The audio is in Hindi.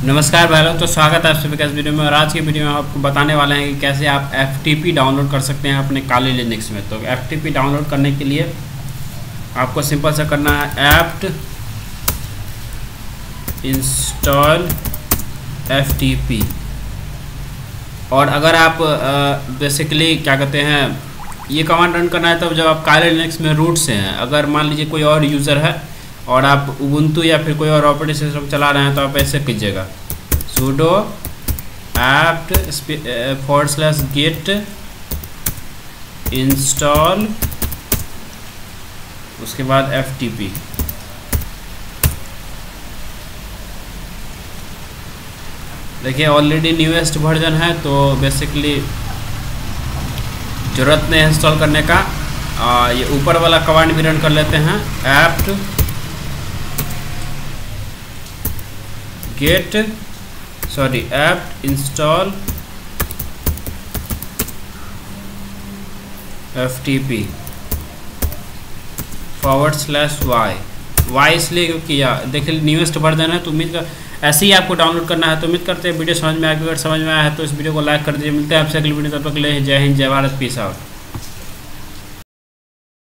नमस्कार भाई लोग, तो स्वागत है आप सभी का इस वीडियो में। और आज की वीडियो में आपको बताने वाले हैं कि कैसे आप FTP डाउनलोड कर सकते हैं अपने काली लिनक्स में। तो FTP डाउनलोड करने के लिए आपको सिंपल सा करना है apt इंस्टॉल FTP। और अगर आप बेसिकली क्या कहते हैं, ये कमांड रन करना है तब जब आप काली लिनक्स में रूट से हैं। अगर मान लीजिए कोई और यूज़र है और आप उबुंटू या फिर कोई और ऑपरेटिंग सिस्टम चला रहे हैं तो आप ऐसे कीजिएगा sudo apt /get install उसके बाद FTP। देखिए ऑलरेडी न्यूएस्ट वर्जन है तो बेसिकली ज़रूरत नहीं है इंस्टॉल करने का। ये ऊपर वाला कमांड भी रन कर लेते हैं apt install FTP /y इसलिए क्योंकि देखिए न्यूएस्ट वर्जन है तो उम्मीद कर ऐसे ही आपको डाउनलोड करना है। तो उम्मीद करते हैं वीडियो समझ में आ गई। अगर समझ में आया है तो इस वीडियो को लाइक कर दीजिए। मिलते हैं आपसे अगली वीडियो, तब तक के लिए जय हिंद, जय भारत, पीस आउट।